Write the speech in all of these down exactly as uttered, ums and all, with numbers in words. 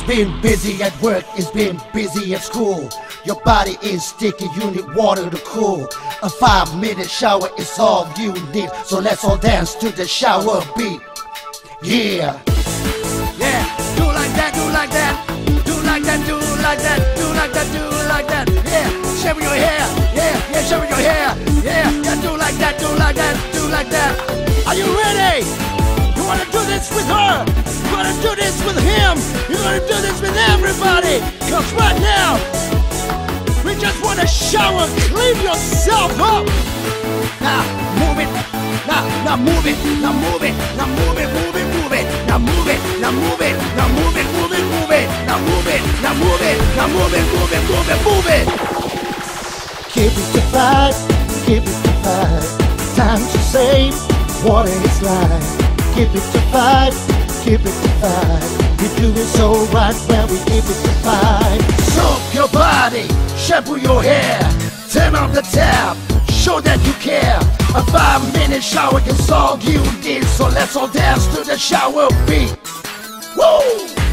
been busy at work, it's been busy at school. Your body is sticky, you need water to cool. A five minute shower is all you need. So let's all dance to the shower beat. Yeah. Yeah, do like that, do like that. Do like that, do like that. Do like that, do like that. Yeah, shave your hair. Yeah, yeah, shave your hair. Yeah, yeah, do like that, do like that. Do like that. Are you ready? You wanna do this with her? You wanna do this with him? You wanna do this with everybody? Cause right now, we just wanna shower, clean yourself up. Now move it, now, now move it, now move it, now move it, move it, move it, now move it, now move it, now move it, move it, move it, now move it, now move it, now move it, move it, move it, move it. Keep it to five, keep it to five. Time to save, water is life. Keep it to five, keep it to five. We do it so right when we keep it to five. Soak your body, shampoo your hair, turn on the tap, show that you care. A five minute shower is all you need. So let's all dance to the shower beat. Woo!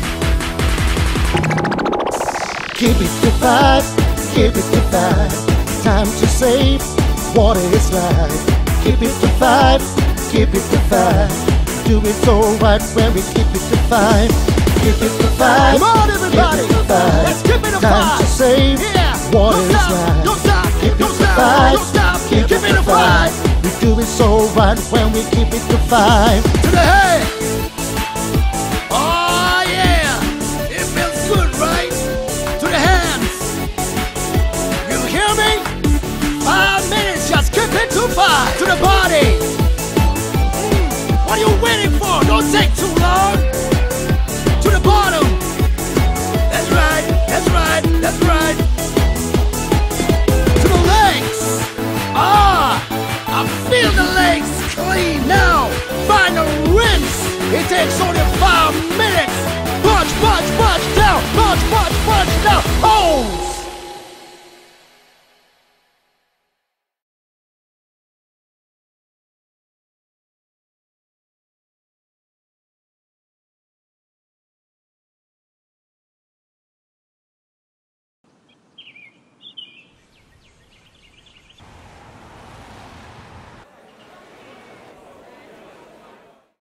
Keep it to five, keep it to five. Time to save, water is life. Keep it to five, keep it to five. Do it so right when we keep it to five. Keep it to five. Come on, everybody. Keep it to five. Let's keep it to Time five. to save, Yeah. water Don't is stop, life. don't stop, Keep it don't to stop, five. don't stop. Keep Keep it it to to five. five. We do it so right when we keep it to five. To the head. Oh yeah. It feels good, right? To the hands. You hear me? Five minutes, just keep it to five. To the body. Mm, what are you waiting for? Don't take too long.